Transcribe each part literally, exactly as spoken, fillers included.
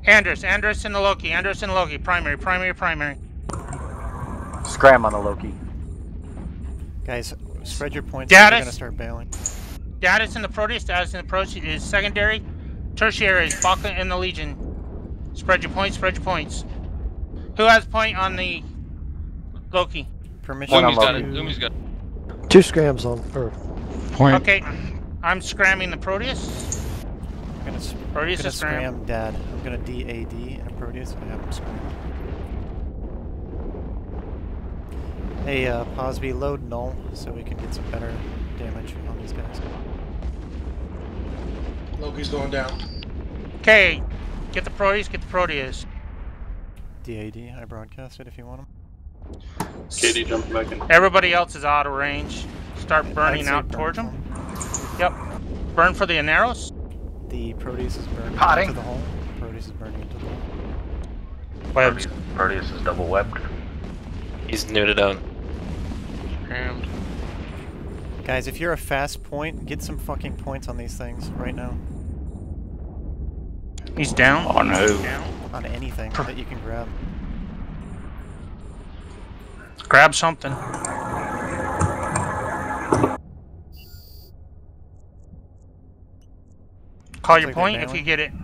Andrus, Andrus and the Loki, Andrus and the Loki, primary, primary, primary. Scram on the Loki. Guys, spread your points. Datus. We're gonna start bailing. Datus in the Proteus, Datus in the Proteus is secondary. Tertiary is Baka and the Legion. Spread your points, spread your points. Who has point on the Loki? Permission. Lumi's got to... it. Lumi's got it. Two scrams on Earth. Point. Okay, I'm scramming the Proteus. I'm gonna, sp Proteus gonna is scram. scram Dad. I'm gonna D A D in a Proteus and have him scram. Hey, uh, Posby, load null so we can get some better damage on these guys. Loki's going down. Okay, get the Proteus, get the Proteus. D A D, I broadcasted if you want them. Katie jumping back in. Everybody else is out of range. Start burning I'd say out burn towards for them. 'em. Yep. Burn for the Aneros. The Proteus is burning Potting. into the hole. Proteus is burning into the hole. Webs. Proteus is double webbed. He's neutered out. Scrammed. Guys, if you're a fast point, get some fucking points on these things right now. He's down. Oh no. Down. On anything that you can grab. Grab something. Call your like they're point if bailing. you get it.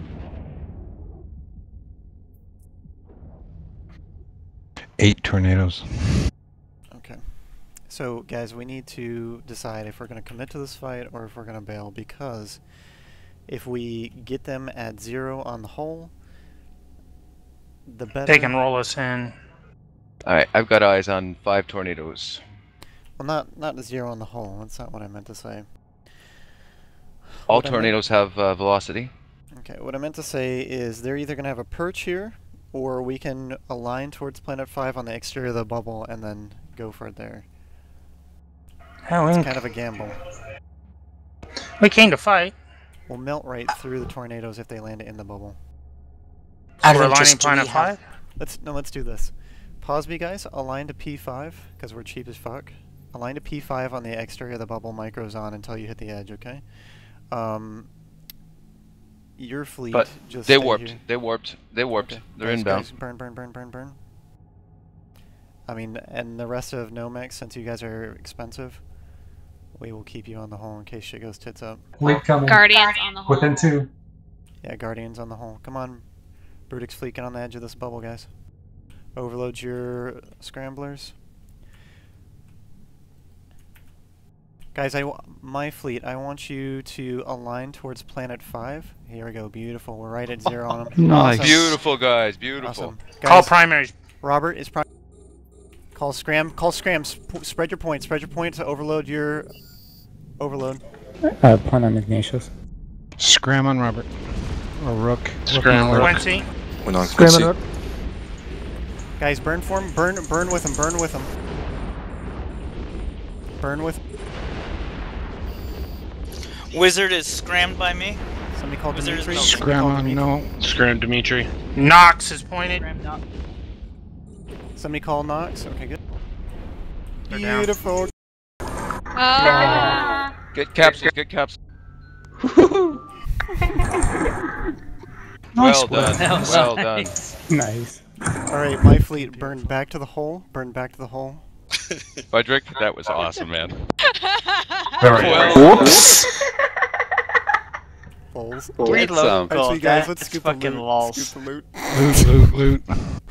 Eight tornadoes. Okay. So, guys, we need to decide if we're going to commit to this fight or if we're going to bail, because if we get them at zero on the hull, the better... They can roll us in. Alright, I've got eyes on five tornadoes. Well, not, not the zero on the hull. That's not what I meant to say. All What I meant- tornadoes have uh, velocity. Okay, what I meant to say is they're either going to have a perch here, or we can align towards Planet five on the exterior of the bubble and then go for it there. Hell, It's we, kind of a gamble. we came to fight. We'll melt right through the tornadoes if they land in the bubble. So we're aligning Adventist, do Planet we have- five. Let's no, let's do this. Pause me, guys. Align to P five because we're cheap as fuck. Align to P five on the exterior of the bubble. Micros on until you hit the edge. Okay. Um. Your fleet. But just they stay warped. here. They warped. They warped. Okay. They're Guys, inbound. guys, burn, burn, burn, burn, burn. I mean, and the rest of Nomex, since you guys are expensive, we will keep you on the hull in case shit goes tits up. Fleet coming. Guardians on the whole. Within two. Yeah, Guardians on the hull. Come on, Brutix fleet, get on the edge of this bubble, guys. Overload your scramblers. Guys, I w my fleet, I want you to align towards Planet five. Here we go, beautiful. We're right at zero on them. Nice. Awesome. Beautiful, guys. Beautiful. Awesome. Call Guys, primaries. Robert is pri Call scram. Call scram. Sp spread your points. Spread your points to overload your overload. Uh, point on Ignatius. Scram on Robert. Or Rook. Scram Rook. Rook. Quincy. Went on Scram Quincy. it up. Guys, burn for him. Burn, burn with him. Burn with him. Burn with. Wizard is scrammed by me. Somebody call Wizard is Dimitri. no. Somebody Scram call on, Dimitri. no. Scram Dimitri. Knox is pointed. Scrammed up. Somebody call Knox. Okay, good. They're down. Beautiful. Ah. Get capsules. Get capsules. Well done. That was Well done. nice. Nice. All right, my fleet burned back to the hole. Burned back to the hole. Frederick, that was awesome, man. Very Well well. done. Holes. Reload. some. Actually, guys, That let's is scoop the fucking loot. lols. Scoop the loot. Loot, loot, loot.